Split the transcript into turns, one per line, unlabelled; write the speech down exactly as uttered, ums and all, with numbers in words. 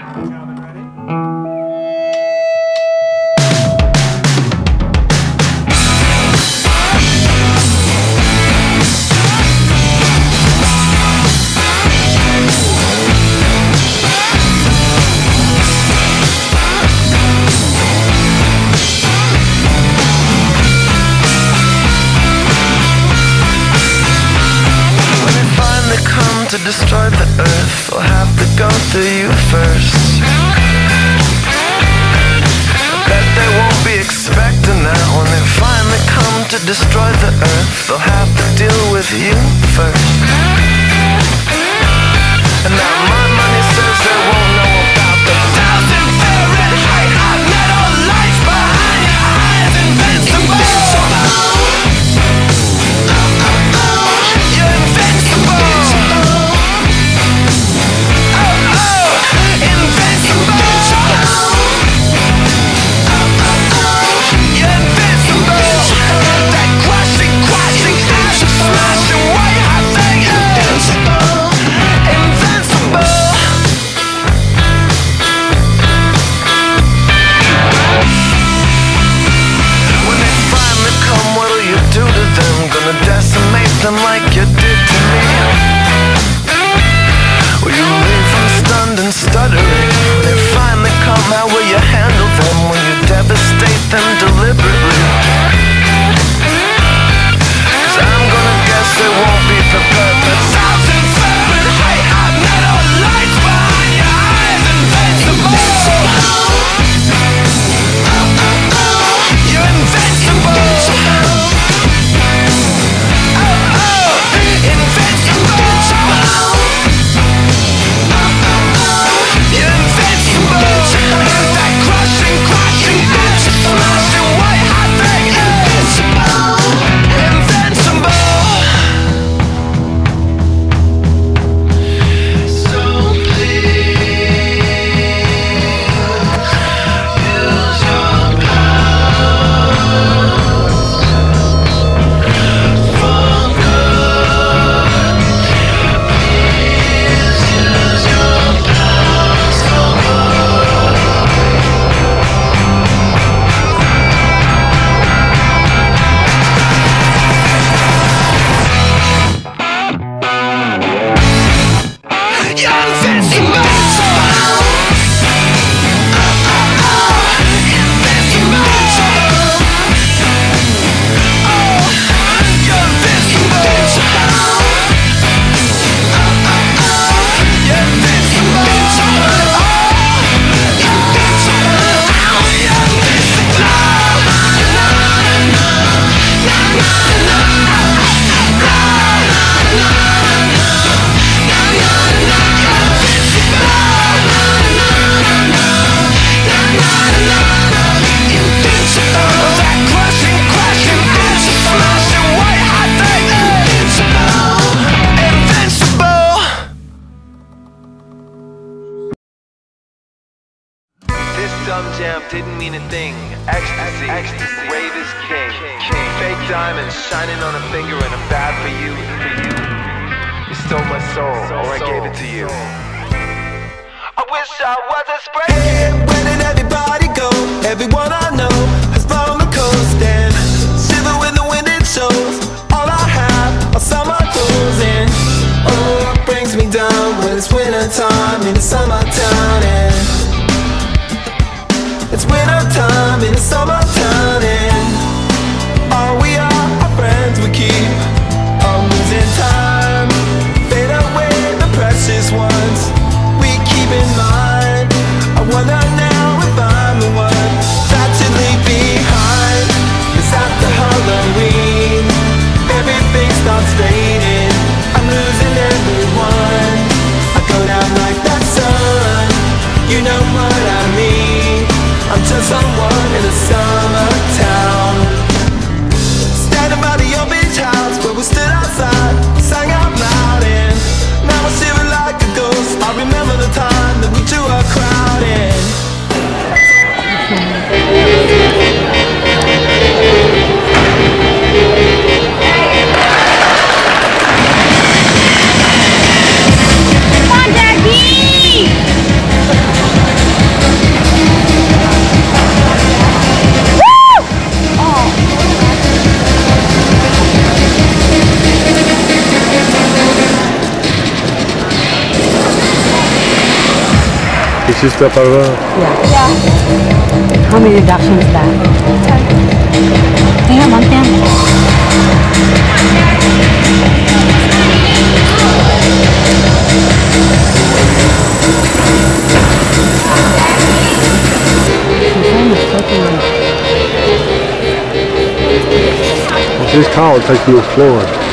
To destroy the earth, I'll have to go through you first. I bet they won't be expecting that. When they finally come to destroy the earth, they'll have to deal with you first. And now my money says they won't know about the thousand Fahrenheit hot metal lights behind your eyes. Invincible. You're invincible. Them like you did to me. Will you leave them stunned and stuttering? They finally come, how will you handle them? Will you devastate them deliberately? Cause I'm gonna guess they won't be prepared for thousand Fahrenheit hot metal lights behind your eyes. Invincible. You're invincible. Jam didn't mean a thing. Ecstasy, ecstasy, rave is king. king. Fake diamonds shining on a finger and I'm bad for you, for you. You stole my soul, or I gave it to you. I wish I was a spray. Hey, where did everybody go? Everyone I know has blown the coast and shiver when the wind it shows. All I have are summer clothes and oh, it brings me down when it's winter time in the summertime and it's winter time in the summertime and all we are are friends we keep on losing time. Fade away the precious ones we keep in mind. I wonder now if I'm the one that you leave behind. Cause after Halloween everything starts fading. I'm losing everyone. I go down like that sun. You know what I mean. I'm just someone in a summer town, standing by the old beach house where we stood outside, sang out loud, and now I shiver like a ghost. I remember the time that we drew a crowd in.
Come on, Daddy! Did she step out of that?
Yeah. Yeah. How many reductions is that? Ten. Damn, I'm down.
Well, she's tall, it'll take you to the floor.